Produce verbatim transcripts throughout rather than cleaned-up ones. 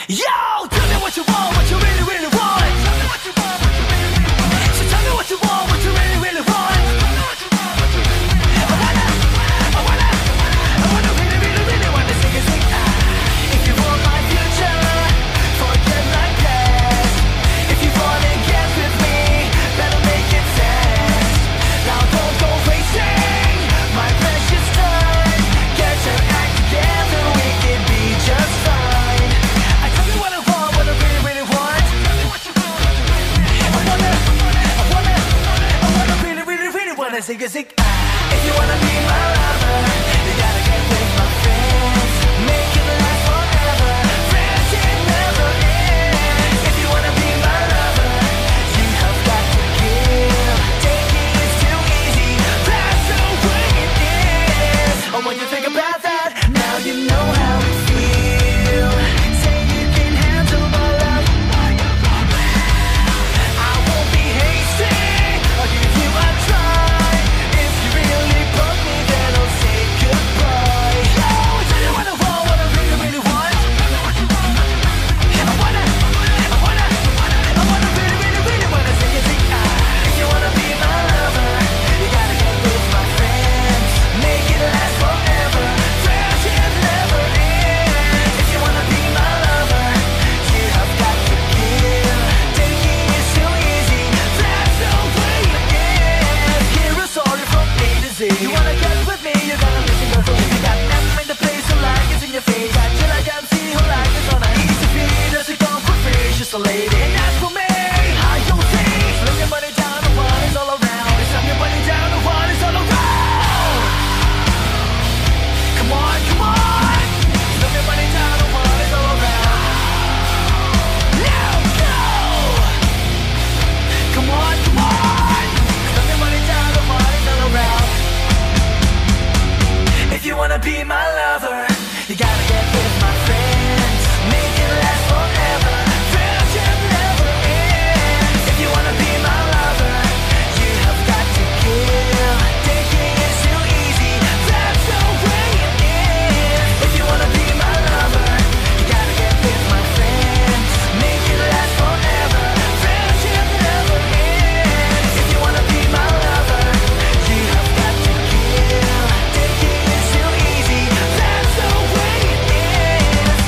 Yo, tell me what you want, what you really, really want. Tell me what you want, what you really, really want. So tell me what you want, what you really, really want. Tell me what you want, what you really, really want. I wanna, I wanna, I wanna really, really, really wanna sing a sing. Ah. If you want my future, forget my past. If you wanna get with me, better make it fast. Now don't go wasting my precious time. Get your act together, we can be just fine. Sing a sing. If you wanna be my lover, you gotta get with my friends. Make it last forever. Friendship never ends. If you wanna be my lover, you have got to give. Taking is too easy. That's the way it is. Oh, when you think about that, now you know how it feels. Say you can handle my love. I won't be hasty. I'll give you a try. You wanna get with me, you gotta listen to me. You got M in the place, so like it's in your face. Got you like M C, who like it's on a easy feed. Does it come for free? It's just a lady. And that's for me, how you see. Slip your money down, the one is all around. Slip your money down, the one is all around. Come on, come on. Slip your money down, the one is all around. Now go. Come on, come on. Slip your money down, the one is all around. If you wanna be my lover, you gotta get with my friends. Make it last forever. Friendship never ends. If you wanna be my lover, you have got to give. Taking is too easy. That's the way it is. If you wanna be my lover, you gotta get with my friends. Make it last forever. Friendship never ends. If you wanna be my lover, you have got to give. Taking is too easy. That's the way it is.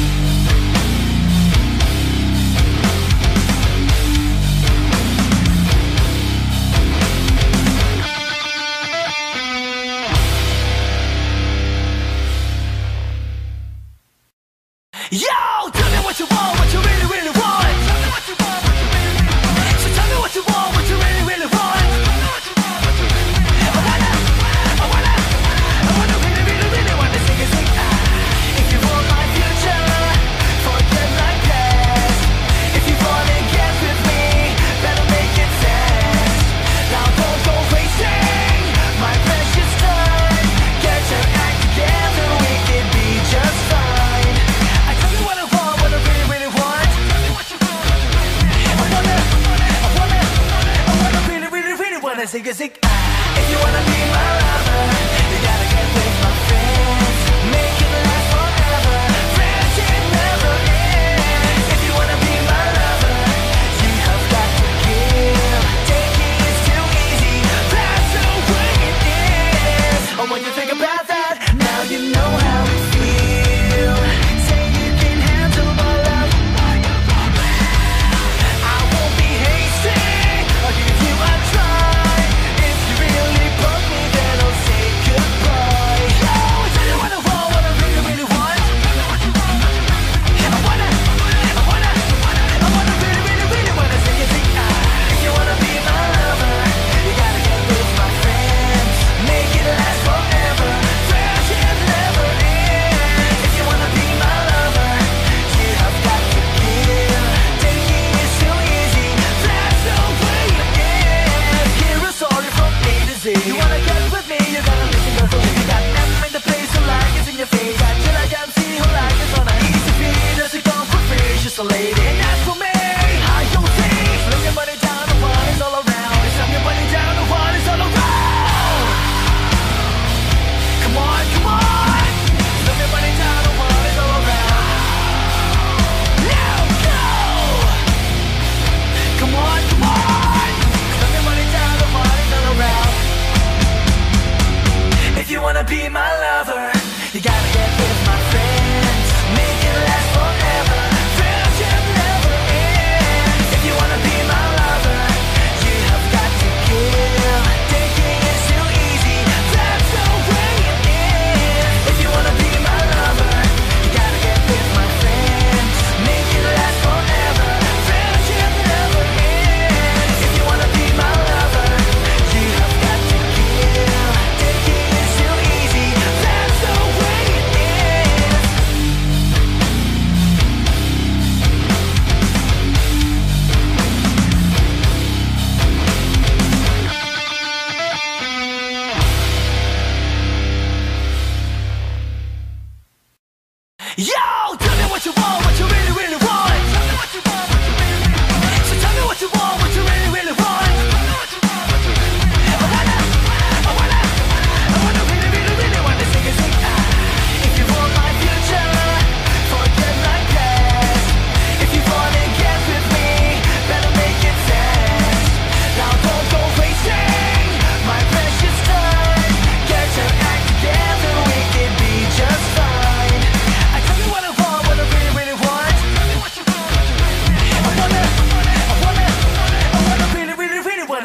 Yo, tell me what you want, what you really, really want. Tell me what you want, what you really, really want. So tell me what you want, what you really, really want. Tell me what you want, what you really, really want. I wanna, I wanna, I wanna really, really, really wanna sing a sing. Ah. If you want my future, forget my past. If you wanna get with me, better make it fast. Now don't go wasting my precious time. Get your act together, we can be just fine. I tell you what I want, what I really, really want. Tell me what you want, what you really, really want. I wanna, I wanna, I wanna really, really, really wanna sing a sing. Ah. If you wanna be my lover, you gotta get with my friends. Make it last forever. Friendship never ends. If you wanna be my lover, you have got to give. Taking is too easy. That's the way it is. Oh, when you think about that, now you know how it feels. Say you can handle my love. I won't be hasty. I'll give you a try. If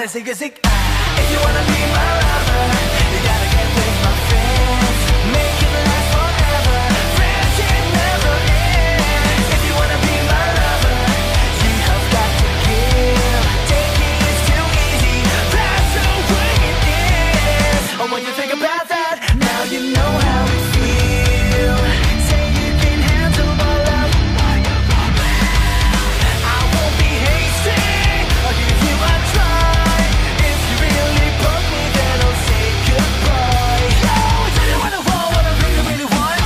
sing a zig. If you wanna be my lover, you gotta get with my friends. Make it last forever. Friendship never ends. If you wanna be my lover, you have got to give. Taking is too easy. That's the way it is. Oh, when you think about that, now you know how it feels. Say you can handle my love. I won't be hasty. I'll give you a try. If you really bug me, then I'll say goodbye. Yo, tell you what I want, what I really, really want.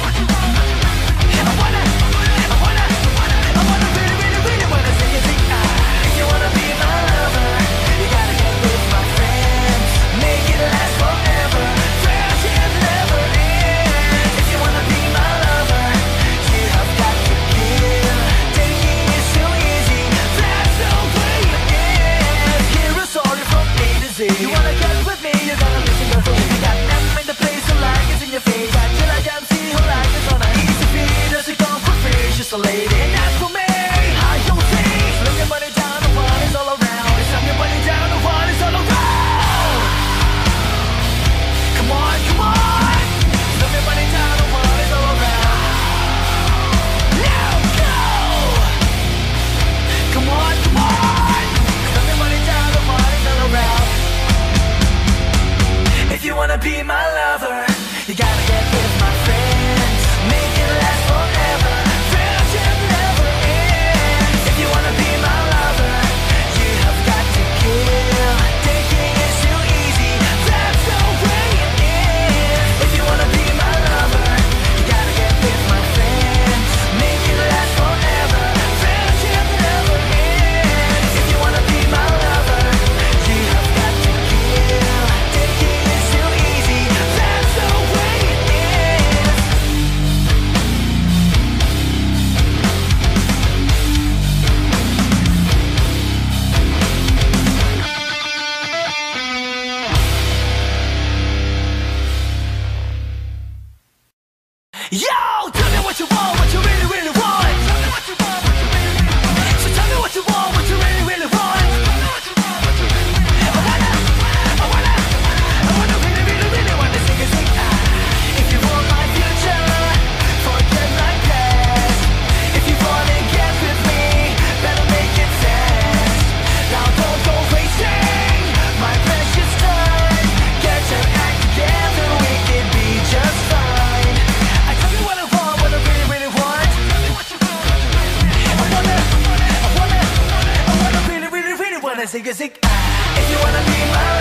I wanna, I wanna, I wanna really, really, really wanna say it. If you wanna be my lover, you gotta get with my friends. Make it last forever. Friendship never ends. If you wanna be my lover, you have got to give. Taking is too easy. That's the way it is. Hear a story from A to Z. You wanna get with me, you gotta listen carefully. Got M in the place, who like it's in your face. Got you like M C, who like it's on a easy beat. Does it come for free? She's a lady. And that's for me. How you see? Slip your money down, the party's all around. Slip your money down, the party's all around. Come on, come on. Slip your money down, the party's all around. Now go. Come on, come on. Slip your money down, the party's all around. If you wanna be my lover, you gotta get with my friends. Make it last forever. Friendship never ends. If you wanna be my lover, you have got to give. Taking is too easy. That's the way it is. If you wanna be my lover, you gotta get with my friends. Make it last forever. Friendship never ends. If you wanna be my lover, you have got to give. Taking is too easy. That's the way it is. Yo, tell me what you want, what you really, really want. Tell me what you want, what you really, really want. So tell me what you want, what you really, really want. Tell me what you want, what you really, really want. I wanna, I wanna, I wanna really, really, really wanna sing a sing. Ah. If you want my future, forget my past. If you wanna get with me, better make it fast. Now don't go wasting my precious time. Get your act together, we can be just fine. I tell you what I want, what I really, really want. Tell me what you want, what you really, really want. I wanna, I wanna, I wanna really, really, really wanna sing a sing. If you wanna be my